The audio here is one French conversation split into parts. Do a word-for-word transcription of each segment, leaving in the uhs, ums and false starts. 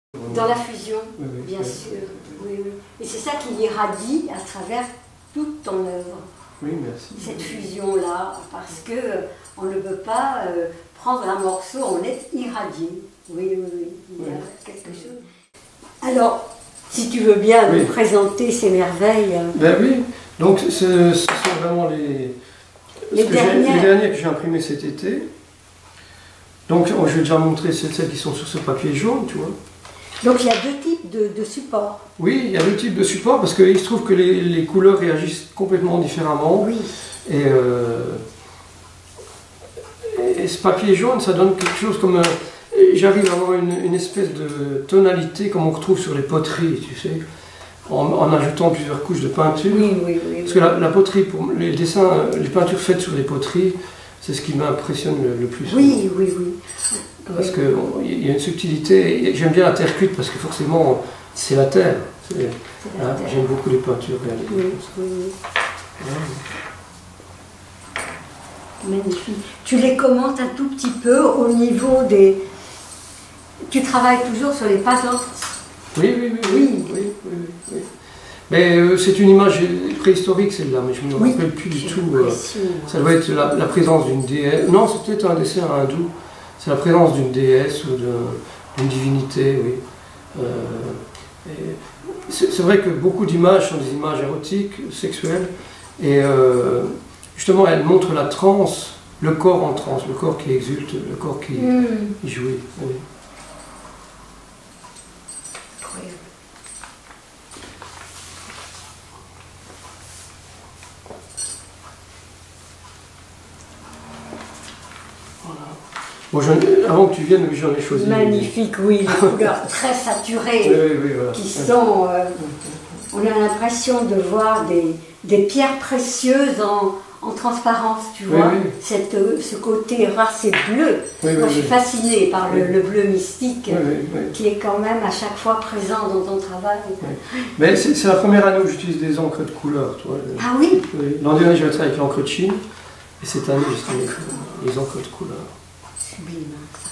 Dans la fusion, oui, oui, bien oui. sûr. Oui, oui. Et c'est ça qui irradie à travers toute ton œuvre. Oui, merci. Cette fusion-là, parce que euh, on ne peut pas euh, prendre un morceau, on est irradié. Oui, oui, oui, il y a oui. quelque chose. Alors, si tu veux bien oui. nous présenter ces merveilles. Ben oui, donc ce, ce sont vraiment les, Les que dernières. les dernières que j'ai imprimées cet été. Donc je vais déjà montrer celles, celles qui sont sur ce papier jaune, tu vois. Donc il y a deux types de, de supports. Oui, il y a deux types de supports parce qu'il se trouve que les, les couleurs réagissent complètement différemment. Oui. Et, euh, et ce papier jaune, ça donne quelque chose comme... J'arrive à avoir une, une espèce de tonalité comme on retrouve sur les poteries, tu sais, en, en ajoutant plusieurs couches de peinture. Oui, oui, oui. Parce que la, la poterie, pour les dessins, les peintures faites sur les poteries, c'est ce qui m'impressionne le, le plus. Oui, oui, oui. Parce qu'il y a une subtilité, j'aime bien la terre cuite parce que forcément c'est la terre. Hein, j'aime beaucoup les peintures réalisées. Oui, oui, oui. Ouais. Magnifique. Tu les commentes un tout petit peu au niveau des... Tu travailles toujours sur les puzzles. Oui, oui, oui, oui, oui, oui, oui, oui. Mais euh, c'est une image préhistorique celle-là, mais je ne me oui. rappelle plus du tout. Euh, ça doit être la, la présence d'une déesse. Non, c'est peut-être un dessin hindou. C'est la présence d'une déesse ou d'une divinité, oui. Euh, c'est vrai que beaucoup d'images sont des images érotiques, sexuelles, et euh, justement elles montrent la transe, le corps en transe, le corps qui exulte, le corps qui, mmh. qui jouit. Oui. Bon, avant que tu viennes, j'en ai choisi. Magnifique, oui, les couleurs très saturées, oui, oui, oui, voilà. qui sont... Euh, on a l'impression de voir des, des pierres précieuses en, en transparence, tu vois. Oui, oui. Cette, ce côté rare, c'est bleu. Oui, Moi, oui, je suis oui. fascinée par le, oui. le bleu mystique, oui, oui, oui. qui est quand même à chaque fois présent dans ton travail. Oui. Mais c'est la première année où j'utilise des encres de couleur, tu vois. Ah oui, oui. L'an dernier, j'avais travaillé avec l'encre de Chine, et cette année, j'ai travaillé avec les encres de couleur. sublime.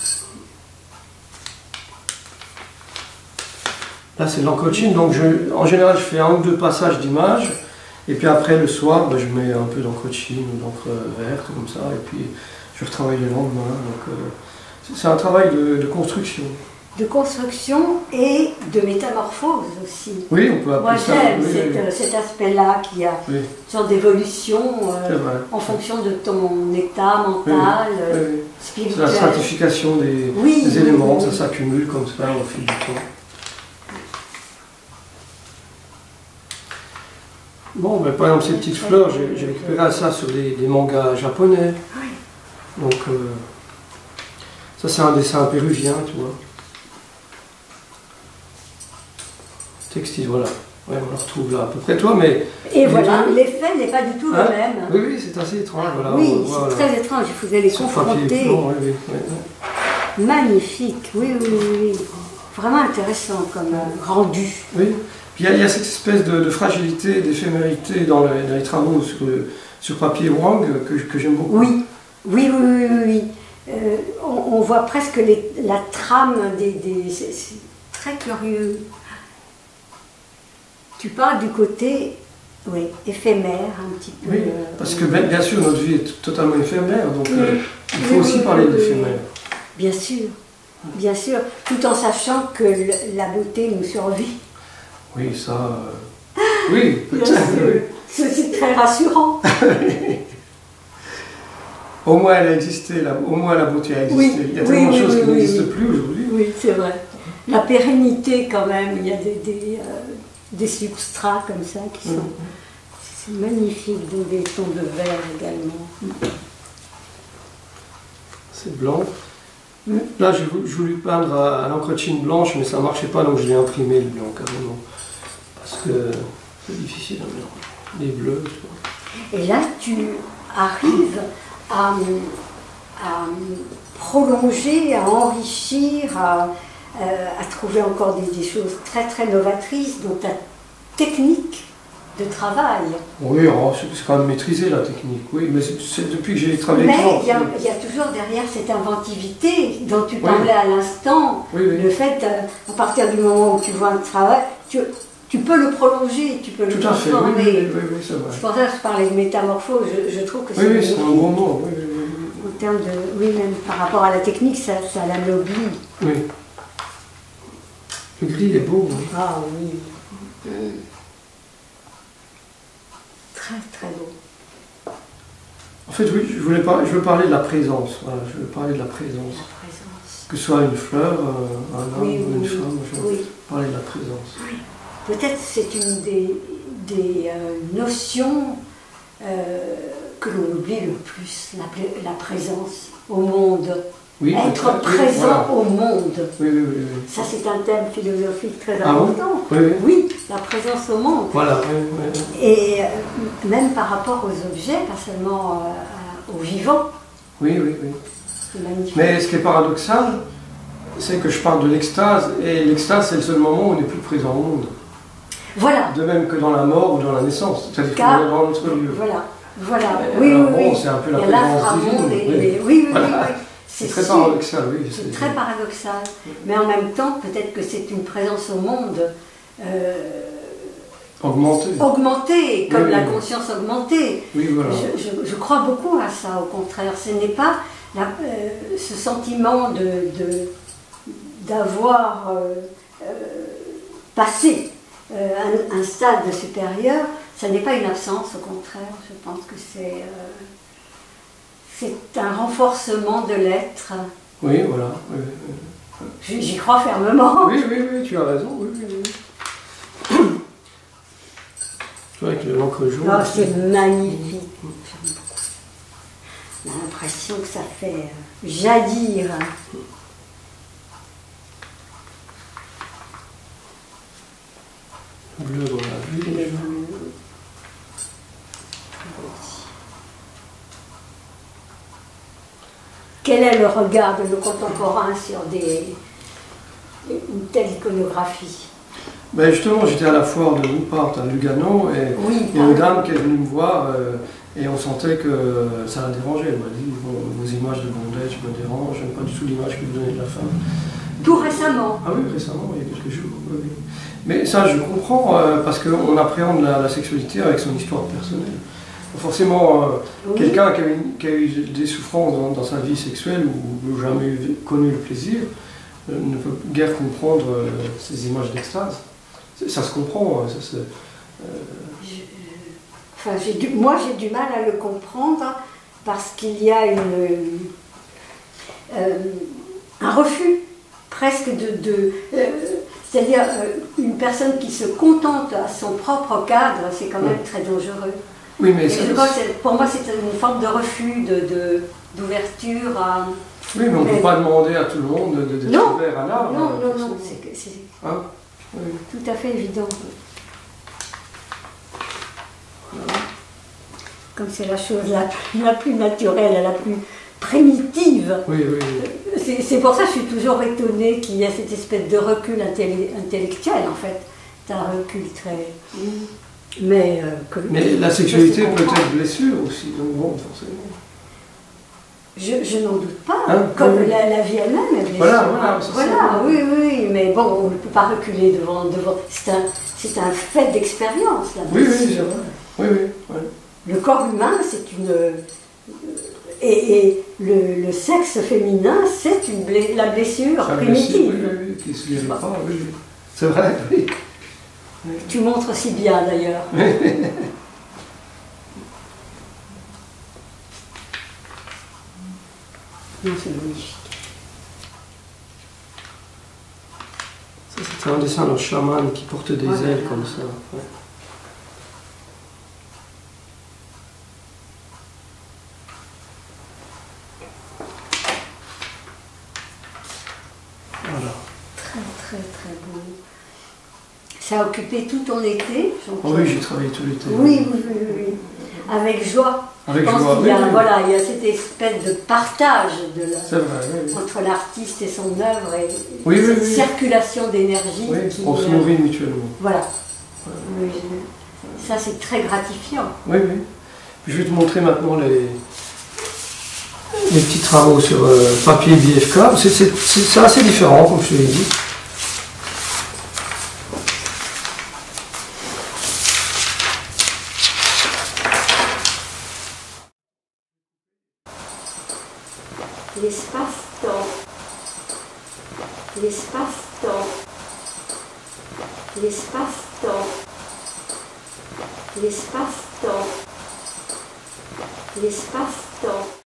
Là, c'est de l'encre de Chine, donc je, en général, je fais un ou deux passages d'images, et puis après, le soir, ben, je mets un peu d'encre de Chine ou d'encre verte, comme ça, et puis je retravaille le lendemain. Donc, euh, c'est un travail de, de construction. De construction et de métamorphose aussi. Oui, on peut appeler Moi, ça. j'aime Oui, cet, oui. cet aspect-là qui a Oui. une sorte d'évolution euh, vrai. en fonction de ton état mental, Oui, euh, oui. spirituel. C'est la stratification des, oui, des éléments, oui, ça oui. s'accumule comme ça au fil du temps. Bon, ben, par exemple, ces petites fleurs, j'ai récupéré ça sur des, des mangas japonais. Oui. Donc, euh, ça, c'est un dessin péruvien, tu vois. Textile, voilà. Ouais, on le retrouve là à peu près toi, mais... Et voilà, l'effet n'est pas du tout hein? le même. Oui, oui, c'est assez étrange. Voilà, oui, voilà. c'est très étrange, il faudrait les Sur confronter. papier blanc, oui, oui, oui. Magnifique, oui, oui, oui, oui. Vraiment intéressant comme euh, rendu. Oui. Puis il y, y a cette espèce de, de fragilité, d'éphémérité dans, le, dans les travaux sur, le, sur papier Wang que, que j'aime beaucoup. Oui, oui, oui, oui, oui. oui. Euh, on, on voit presque les, la trame des... des c'est très curieux. Tu parles du côté, oui, éphémère, un petit peu. Oui, parce que bien, bien sûr, notre vie est totalement éphémère, donc oui. euh, il faut oui, aussi oui, parler oui, d'éphémère. Bien sûr, bien sûr, tout en sachant que le, la beauté nous survit. Oui, ça... Euh, oui, peut-être. Oui. C'est très rassurant. Au moins, elle a existé, la, au moins la beauté a existé. Oui, il y a oui, tellement de oui, choses oui, qui oui, n'existent oui. plus aujourd'hui. Oui, c'est vrai. La pérennité, quand même, il y a des, des, euh, des substrats comme ça qui sont... Mmh. C'est magnifique, donc des tons de vert également. C'est blanc. Mmh. Là, j'ai voulu peindre à, à l'encre de Chine blanche, mais ça ne marchait pas, donc je l'ai imprimé le blanc carrément. Parce que c'est difficile à mélanger. Les bleus, tu vois. Et là, tu arrives à, à prolonger, à enrichir, à, à trouver encore des, des choses très très novatrices. Donc ta technique de travail. Oui, oh, c'est quand même maîtrisé la technique, oui, mais c'est depuis que j'ai travaillé avec Mais il y, a, il y a toujours derrière cette inventivité dont tu parlais oui. à l'instant, oui, oui. le fait, à partir du moment où tu vois un travail, tu, tu peux le prolonger, tu peux le transformer. Oui, oui, oui, oui, c'est vrai. C'est pour ça que je parlais de métamorphose, je, je trouve que c'est... Oui, oui, c'est un bon mot, oui, oui, oui. En termes de... Oui, même par rapport à la technique, ça, ça l'anoblit. Oui. Le gris est beau. Oui. Ah oui. Mmh. Très, très beau. En fait, oui, je voulais pas, je veux parler de la présence. Voilà, je veux parler de la présence. La présence. Que ce soit une fleur, un homme oui, ou une oui, femme, je veux oui. parler de la présence. Oui. Peut-être c'est une des, des euh, notions euh, que l'on oublie le plus, la, la présence au monde. Oui, être présent voilà. au monde. Oui, oui, oui, oui. Ça, c'est un thème philosophique très ah important. Oui, oui. oui, la présence au monde. Voilà, oui, oui. Et euh, même par rapport aux objets, pas seulement euh, aux vivants. Oui, oui, oui. C'est magnifique. Mais ce qui est paradoxal, c'est que je parle de l'extase, et l'extase, c'est le seul moment où on n'est plus présent au monde. Voilà. De même que dans la mort ou dans la naissance, c'est-à-dire qu'on est dans notre lieu. Voilà, voilà. Mais, oui, alors, oui, bon, oui. c'est un peu la présence divine. Et, oui, et, oui, oui, voilà. oui, oui. C'est très paradoxal, oui. C'est très paradoxal. Mais en même temps, peut-être que c'est une présence au monde euh, augmentée. Augmentée, comme oui, la oui. conscience augmentée. Oui, voilà. je, je, je crois beaucoup à ça, au contraire. Ce n'est pas la, euh, ce sentiment de, de, d'avoir euh, euh, passé euh, un, un stade supérieur, ça n'est pas une absence, au contraire. Je pense que c'est... Euh, C'est un renforcement de l'être. Oui, voilà. Oui, oui. J'y crois fermement. Oui, oui, oui, tu as raison. Oui, oui, oui. Tu vois, avec l'encre jaune. Oh, c'est magnifique. On a l'impression que ça fait jaillir. Le bleu, on l'a vu déjà. Quel est le regard de nos contemporains sur des, une telle iconographie? Ben justement, j'étais à la foire de Woodpart à Lugano et oui, il y a une dame qui est venue me voir euh, et on sentait que ça la dérangeait. Elle m'a dit bon, vos images de bondage me dérangent, j'aime pas du tout l'image que vous donnez de la femme. Tout récemment? Ah oui, récemment, il y a quelques jours. Oui, oui. Mais ça, je comprends euh, parce qu'on appréhende la, la sexualité avec son histoire personnelle. Forcément, euh, oui. quelqu'un qui, qui a eu des souffrances dans, dans sa vie sexuelle ou, ou jamais eu, connu le plaisir euh, ne peut guère comprendre euh, ces images d'extase. Ça se comprend. Ça se, euh... je, enfin, j'ai du, moi, j'ai du mal à le comprendre parce qu'il y a une, euh, un refus presque de... de euh, c'est-à-dire euh, une personne qui se contente à son propre cadre, c'est quand même oui. très dangereux. Oui, mais je crois que pour moi, c'est une forme de refus, d'ouverture de, de, à... Oui, mais on ne peut pas demander à tout le monde d'être ouvert à l'art. Non, non, non, non, c'est hein? Oui. Tout à fait évident. Comme c'est la chose la plus, la plus naturelle, la plus primitive. Oui, oui, oui. C'est pour ça que je suis toujours étonnée qu'il y ait cette espèce de recul intellectuel, en fait. C'est un recul très... Mais, euh, que, Mais la sexualité peut être blessure aussi, donc bon, forcément. Je, je n'en doute pas, hein, comme oui. la, la vie elle-même est blessure. Voilà, voilà, voilà oui, oui, mais bon, on ne peut pas reculer devant... devant c'est un, un fait d'expérience, la blessure. Oui, oui, c'est vrai. Oui, oui, oui. Le corps humain, c'est une... Et, et le, le sexe féminin, c'est bla la blessure la primitive. Blessure, oui, oui, qui se guérit pas, oui, oui. C'est vrai, oui. Tu montres si bien d'ailleurs. Non, c'est magnifique. Ça, c'était un dessin d'un chaman qui porte des ouais, ailes comme ça. Ouais. Voilà. Très, très, très beau. Ça a occupé tout ton été. Oh oui, j'ai travaillé tout l'été. Oui, oui, oui, oui. Avec joie. Avec Je pense joie, qu'il y a, oui, oui. Voilà, il y a cette espèce de partage de la, vrai, oui, oui. entre l'artiste et son œuvre et oui, cette oui, oui. circulation d'énergie. Oui, qui, on se nourrit mutuellement. Voilà. Ouais. Oui, Ça, c'est très gratifiant. Oui, oui. Je vais te montrer maintenant les, les petits travaux sur euh, papier B F K. C'est assez différent, comme je te l'ai dit. L'espace-temps. L'espace-temps. L'espace-temps. L'espace-temps. L'espace-temps.